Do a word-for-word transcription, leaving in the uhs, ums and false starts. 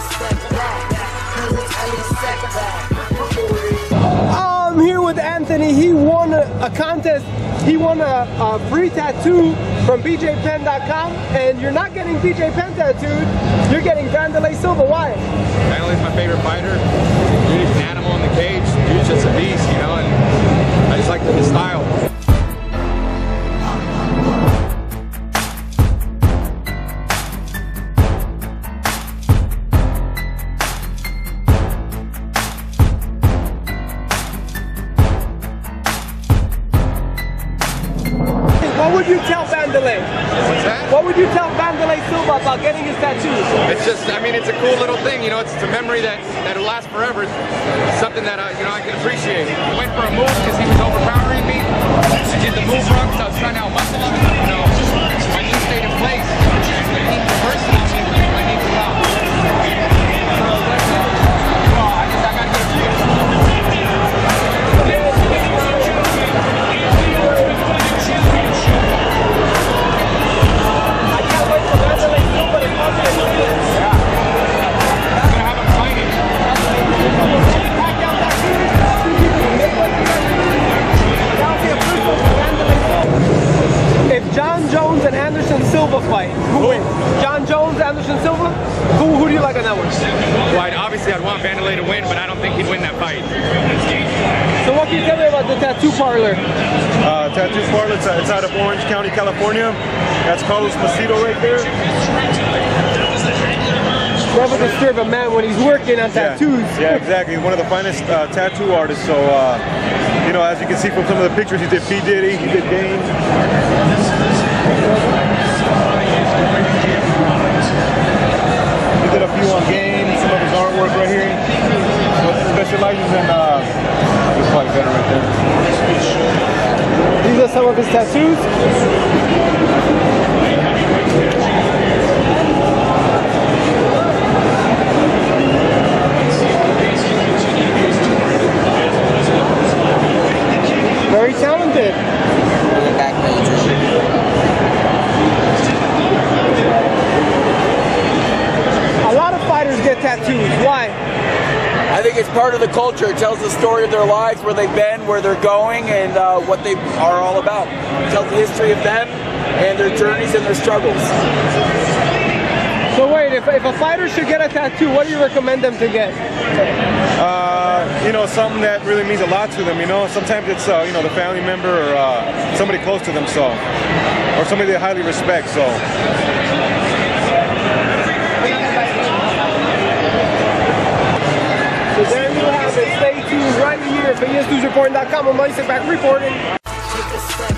I'm here with Anthony. He won a, a contest. He won a, a free tattoo from B J Penn dot com, and you're not getting B J Penn tattooed. You're getting Wanderlei Silva. Why? Wanderlei's my favorite fighter. He's an animal in the cage. He's just a beast, you know, and I just like his style. What would you tell Wanderlei? What's that? What would you tell Wanderlei Silva about getting his tattoos? It's just, I mean, it's a cool little thing, you know, it's, it's a memory that, that'll last forever. It's something that, I, you know, I can appreciate. I went for a move because he was overpowering me. I did the move wrong because I was trying to out-muscle him. You know, my knee stayed in place. When he's reversing on me, my knee came out. So, I just, I got to get a Silva fight. Who wins? John Jones, Anderson Silva? Who who do you like on that one? Well, I'd, obviously I'd want Wanderlei to win, but I don't think he'd win that fight. So what can you tell me about the tattoo parlor? Uh, tattoo parlor, it's, it's out of Orange County, California. That's Carlos Macedo right there. Never disturb a man when he's working on tattoos. Yeah, yeah, exactly. One of the finest uh, tattoo artists. So, uh, you know, as you can see from some of the pictures, he did P. Diddy, he did Dane. He did a few on game, some of his artwork right here. Specializes in, uh, this is probably better right there. These are some of his tattoos. Very talented. A lot of fighters get tattoos. Why? I think it's part of the culture. It tells the story of their lives, where they've been, where they're going, and uh, what they are all about. It tells the history of them and their journeys and their struggles. So wait, if, if a fighter should get a tattoo, what do you recommend them to get? Uh, you know, something that really means a lot to them, you know. Sometimes it's, uh, you know, the family member or uh, somebody close to them, so. Or somebody they highly respect, so. So there you have it. Stay tuned right here for E S News Reporting dot com. I'm Mike back reporting.